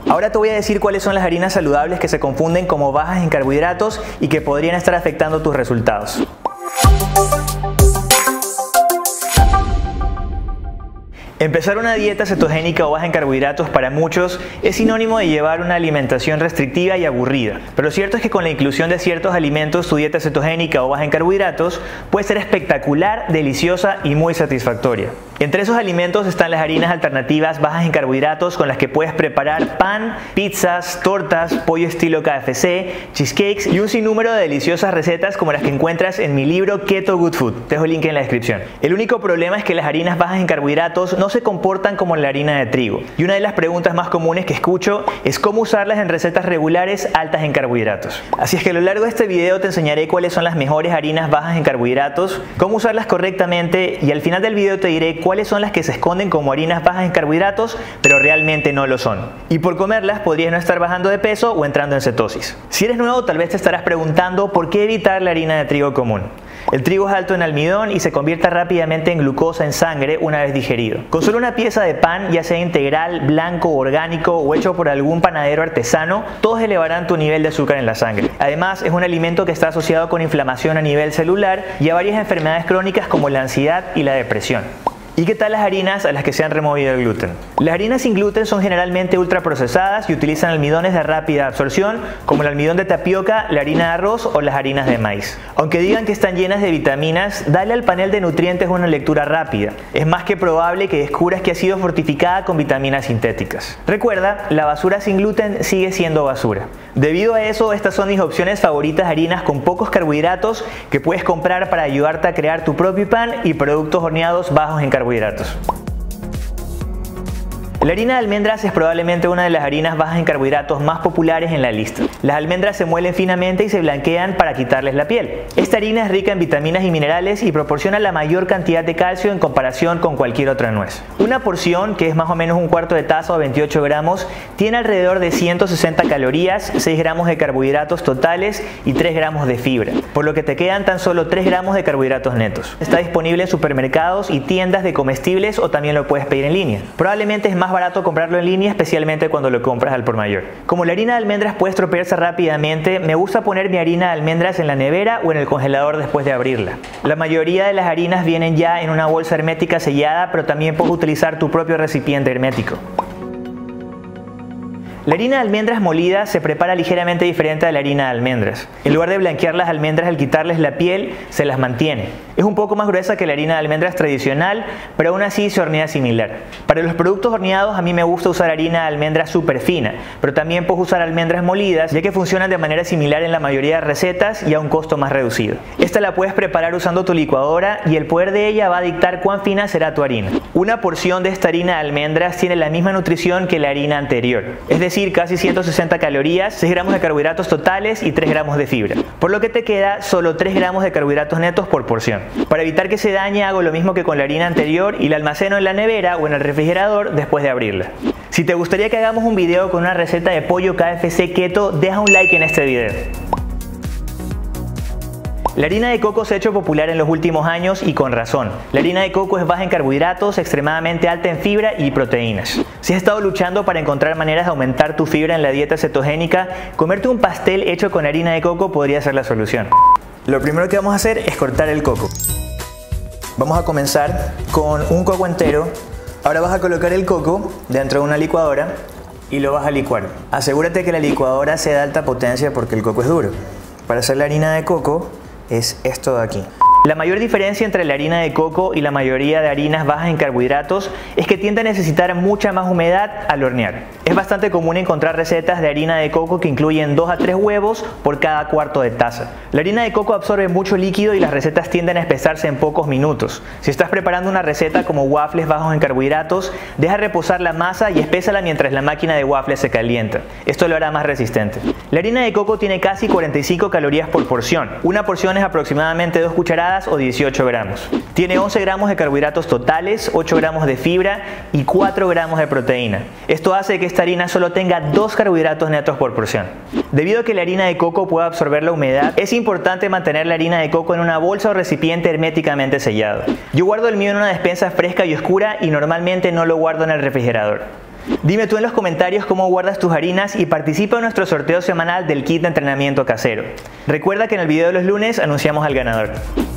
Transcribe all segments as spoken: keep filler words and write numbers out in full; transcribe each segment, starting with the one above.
Ahora te voy a decir cuáles son las harinas saludables que se confunden como bajas en carbohidratos y que podrían estar afectando tus resultados. Empezar una dieta cetogénica o baja en carbohidratos para muchos es sinónimo de llevar una alimentación restrictiva y aburrida, pero lo cierto es que con la inclusión de ciertos alimentos tu dieta cetogénica o baja en carbohidratos puede ser espectacular, deliciosa y muy satisfactoria. Entre esos alimentos están las harinas alternativas bajas en carbohidratos con las que puedes preparar pan, pizzas, tortas, pollo estilo K F C, cheesecakes y un sinnúmero de deliciosas recetas como las que encuentras en mi libro Keto Good Food. Te dejo el link en la descripción. El único problema es que las harinas bajas en carbohidratos no se comportan como la harina de trigo. Y una de las preguntas más comunes que escucho es cómo usarlas en recetas regulares altas en carbohidratos. Así es que a lo largo de este video te enseñaré cuáles son las mejores harinas bajas en carbohidratos, cómo usarlas correctamente y al final del video te diré cuáles cuáles son las que se esconden como harinas bajas en carbohidratos, pero realmente no lo son. Y por comerlas podrías no estar bajando de peso o entrando en cetosis. Si eres nuevo, tal vez te estarás preguntando por qué evitar la harina de trigo común. El trigo es alto en almidón y se convierte rápidamente en glucosa en sangre una vez digerido. Con solo una pieza de pan, ya sea integral, blanco, orgánico o hecho por algún panadero artesano, todos elevarán tu nivel de azúcar en la sangre. Además, es un alimento que está asociado con inflamación a nivel celular y a varias enfermedades crónicas como la ansiedad y la depresión. ¿Y qué tal las harinas a las que se han removido el gluten? Las harinas sin gluten son generalmente ultraprocesadas y utilizan almidones de rápida absorción como el almidón de tapioca, la harina de arroz o las harinas de maíz. Aunque digan que están llenas de vitaminas, dale al panel de nutrientes una lectura rápida. Es más que probable que descubras que ha sido fortificada con vitaminas sintéticas. Recuerda, la basura sin gluten sigue siendo basura. Debido a eso, estas son mis opciones favoritas de harinas con pocos carbohidratos que puedes comprar para ayudarte a crear tu propio pan y productos horneados bajos en carbohidratos. La harina de almendras es probablemente una de las harinas bajas en carbohidratos más populares en la lista. Las almendras se muelen finamente y se blanquean para quitarles la piel. Esta harina es rica en vitaminas y minerales y proporciona la mayor cantidad de calcio en comparación con cualquier otra nuez. Una porción, que es más o menos un cuarto de taza o veintiocho gramos, tiene alrededor de ciento sesenta calorías, seis gramos de carbohidratos totales y tres gramos de fibra, por lo que te quedan tan solo tres gramos de carbohidratos netos. Está disponible en supermercados y tiendas de comestibles o también lo puedes pedir en línea. Probablemente es más barato comprarlo en línea, especialmente cuando lo compras al por mayor. Como la harina de almendras puede estropearse rápidamente, me gusta poner mi harina de almendras en la nevera o en el congelador después de abrirla. La mayoría de las harinas vienen ya en una bolsa hermética sellada, pero también puedes utilizar tu propio recipiente hermético. La harina de almendras molida se prepara ligeramente diferente a la harina de almendras. En lugar de blanquear las almendras al quitarles la piel, se las mantiene. Es un poco más gruesa que la harina de almendras tradicional, pero aún así se hornea similar. Para los productos horneados a mí me gusta usar harina de almendras súper fina, pero también puedo usar almendras molidas, ya que funcionan de manera similar en la mayoría de recetas y a un costo más reducido. Esta la puedes preparar usando tu licuadora y el poder de ella va a dictar cuán fina será tu harina. Una porción de esta harina de almendras tiene la misma nutrición que la harina anterior, es decir, casi ciento sesenta calorías, seis gramos de carbohidratos totales y tres gramos de fibra, por lo que te queda solo tres gramos de carbohidratos netos por porción. Para evitar que se dañe hago lo mismo que con la harina anterior y la almaceno en la nevera o en el refrigerador después de abrirla. Si te gustaría que hagamos un video con una receta de pollo K F C keto, deja un like en este video. La harina de coco se ha hecho popular en los últimos años y con razón. La harina de coco es baja en carbohidratos, extremadamente alta en fibra y proteínas. Si has estado luchando para encontrar maneras de aumentar tu fibra en la dieta cetogénica, comerte un pastel hecho con harina de coco podría ser la solución. Lo primero que vamos a hacer es cortar el coco. Vamos a comenzar con un coco entero. Ahora vas a colocar el coco dentro de una licuadora y lo vas a licuar. Asegúrate que la licuadora sea de alta potencia porque el coco es duro. Para hacer la harina de coco es esto de aquí. La mayor diferencia entre la harina de coco y la mayoría de harinas bajas en carbohidratos es que tiende a necesitar mucha más humedad al hornear. Es bastante común encontrar recetas de harina de coco que incluyen dos a tres huevos por cada cuarto de taza. La harina de coco absorbe mucho líquido y las recetas tienden a espesarse en pocos minutos. Si estás preparando una receta como waffles bajos en carbohidratos, deja reposar la masa y espésala mientras la máquina de waffles se calienta. Esto lo hará más resistente. La harina de coco tiene casi cuarenta y cinco calorías por porción. Una porción es aproximadamente dos cucharadas o dieciocho gramos. Tiene once gramos de carbohidratos totales, ocho gramos de fibra y cuatro gramos de proteína. Esto hace que esta harina solo tenga dos carbohidratos netos por porción. Debido a que la harina de coco puede absorber la humedad, es importante mantener la harina de coco en una bolsa o recipiente herméticamente sellado. Yo guardo el mío en una despensa fresca y oscura y normalmente no lo guardo en el refrigerador. Dime tú en los comentarios cómo guardas tus harinas y participa en nuestro sorteo semanal del kit de entrenamiento casero. Recuerda que en el video de los lunes anunciamos al ganador.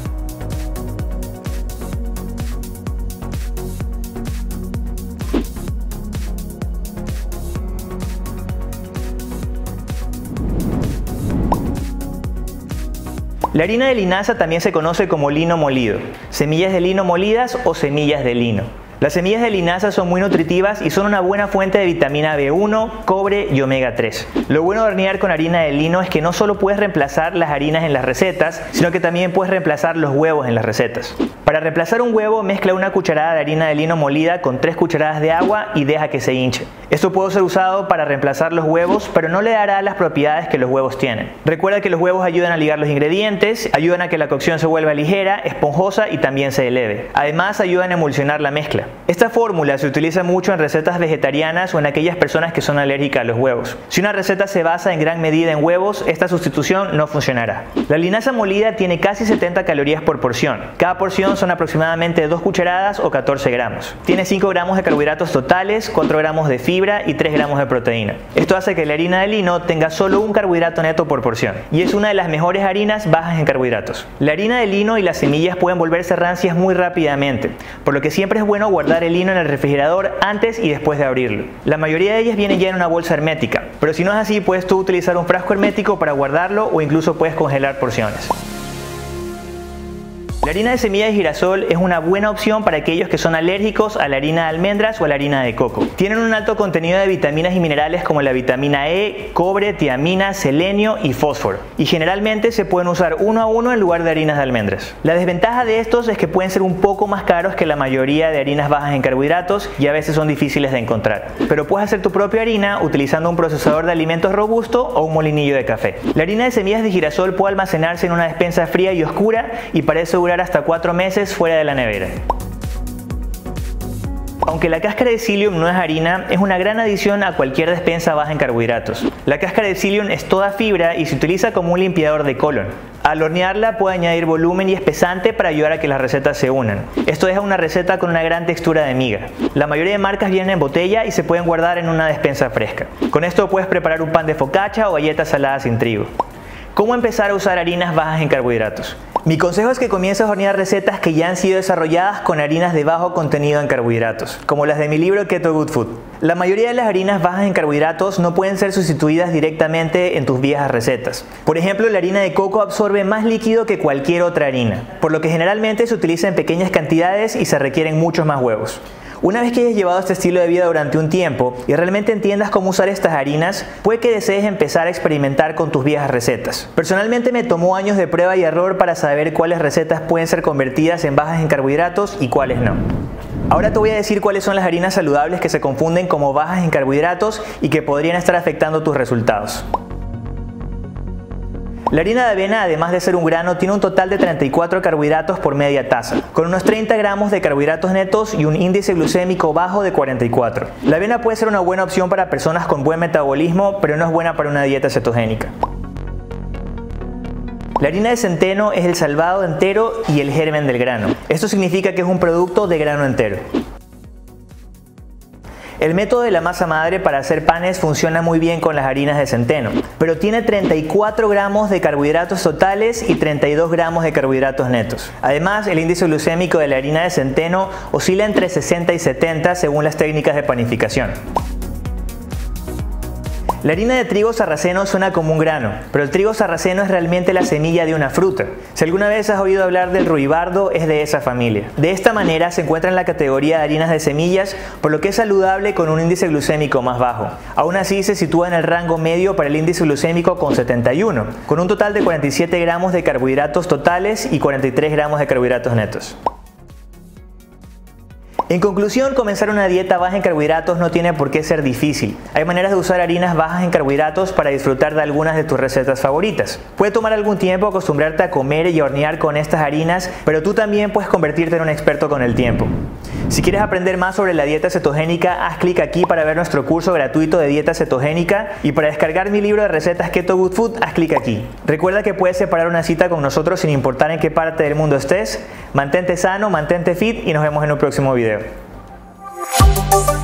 La harina de linaza también se conoce como lino molido, semillas de lino molidas o semillas de lino. Las semillas de linaza son muy nutritivas y son una buena fuente de vitamina B uno, cobre y omega tres. Lo bueno de hornear con harina de lino es que no solo puedes reemplazar las harinas en las recetas, sino que también puedes reemplazar los huevos en las recetas. Para reemplazar un huevo, mezcla una cucharada de harina de lino molida con tres cucharadas de agua y deja que se hinche. Esto puede ser usado para reemplazar los huevos, pero no le dará las propiedades que los huevos tienen. Recuerda que los huevos ayudan a ligar los ingredientes, ayudan a que la cocción se vuelva ligera, esponjosa y también se eleve. Además, ayudan a emulsionar la mezcla. Esta fórmula se utiliza mucho en recetas vegetarianas o en aquellas personas que son alérgicas a los huevos. Si una receta se basa en gran medida en huevos, esta sustitución no funcionará. La linaza molida tiene casi setenta calorías por porción. Cada porción son aproximadamente dos cucharadas o catorce gramos. Tiene cinco gramos de carbohidratos totales, cuatro gramos de fibra y tres gramos de proteína. Esto hace que la harina de lino tenga solo un carbohidrato neto por porción y es una de las mejores harinas bajas en carbohidratos. La harina de lino y las semillas pueden volverse rancias muy rápidamente, por lo que siempre es bueno guardar el lino en el refrigerador antes y después de abrirlo. La mayoría de ellas vienen ya en una bolsa hermética, pero si no es así, puedes tú utilizar un frasco hermético para guardarlo o incluso puedes congelar porciones. La harina de semilla de girasol es una buena opción para aquellos que son alérgicos a la harina de almendras o a la harina de coco. Tienen un alto contenido de vitaminas y minerales como la vitamina E, cobre, tiamina, selenio y fósforo. Y generalmente se pueden usar uno a uno en lugar de harinas de almendras. La desventaja de estos es que pueden ser un poco más caros que la mayoría de harinas bajas en carbohidratos y a veces son difíciles de encontrar. Pero puedes hacer tu propia harina utilizando un procesador de alimentos robusto o un molinillo de café. La harina de semillas de girasol puede almacenarse en una despensa fría y oscura y parece durar hasta cuatro meses fuera de la nevera. Aunque la cáscara de psyllium no es harina, es una gran adición a cualquier despensa baja en carbohidratos. La cáscara de psyllium es toda fibra y se utiliza como un limpiador de colon. Al hornearla puede añadir volumen y espesante para ayudar a que las recetas se unan. Esto deja una receta con una gran textura de miga. La mayoría de marcas vienen en botella y se pueden guardar en una despensa fresca. Con esto puedes preparar un pan de focaccia o galletas saladas sin trigo. ¿Cómo empezar a usar harinas bajas en carbohidratos? Mi consejo es que comiences a hornear recetas que ya han sido desarrolladas con harinas de bajo contenido en carbohidratos, como las de mi libro Keto Good Food. La mayoría de las harinas bajas en carbohidratos no pueden ser sustituidas directamente en tus viejas recetas. Por ejemplo, la harina de coco absorbe más líquido que cualquier otra harina, por lo que generalmente se utiliza en pequeñas cantidades y se requieren muchos más huevos. Una vez que hayas llevado este estilo de vida durante un tiempo y realmente entiendas cómo usar estas harinas, puede que desees empezar a experimentar con tus viejas recetas. Personalmente me tomó años de prueba y error para saber cuáles recetas pueden ser convertidas en bajas en carbohidratos y cuáles no. Ahora te voy a decir cuáles son las harinas saludables que se confunden como bajas en carbohidratos y que podrían estar afectando tus resultados. La harina de avena, además de ser un grano, tiene un total de treinta y cuatro carbohidratos por media taza, con unos treinta gramos de carbohidratos netos y un índice glucémico bajo de cuarenta y cuatro. La avena puede ser una buena opción para personas con buen metabolismo, pero no es buena para una dieta cetogénica. La harina de centeno es el salvado entero y el germen del grano. Esto significa que es un producto de grano entero. El método de la masa madre para hacer panes funciona muy bien con las harinas de centeno, pero tiene treinta y cuatro gramos de carbohidratos totales y treinta y dos gramos de carbohidratos netos. Además, el índice glucémico de la harina de centeno oscila entre sesenta y setenta según las técnicas de panificación. La harina de trigo sarraceno suena como un grano, pero el trigo sarraceno es realmente la semilla de una fruta. Si alguna vez has oído hablar del ruibarbo, es de esa familia. De esta manera se encuentra en la categoría de harinas de semillas, por lo que es saludable con un índice glucémico más bajo. Aún así se sitúa en el rango medio para el índice glucémico con setenta y uno, con un total de cuarenta y siete gramos de carbohidratos totales y cuarenta y tres gramos de carbohidratos netos. En conclusión, comenzar una dieta baja en carbohidratos no tiene por qué ser difícil. Hay maneras de usar harinas bajas en carbohidratos para disfrutar de algunas de tus recetas favoritas. Puede tomar algún tiempo acostumbrarte a comer y a hornear con estas harinas, pero tú también puedes convertirte en un experto con el tiempo. Si quieres aprender más sobre la dieta cetogénica, haz clic aquí para ver nuestro curso gratuito de dieta cetogénica y para descargar mi libro de recetas Keto Good Food, haz clic aquí. Recuerda que puedes separar una cita con nosotros sin importar en qué parte del mundo estés. Mantente sano, mantente fit y nos vemos en un próximo video.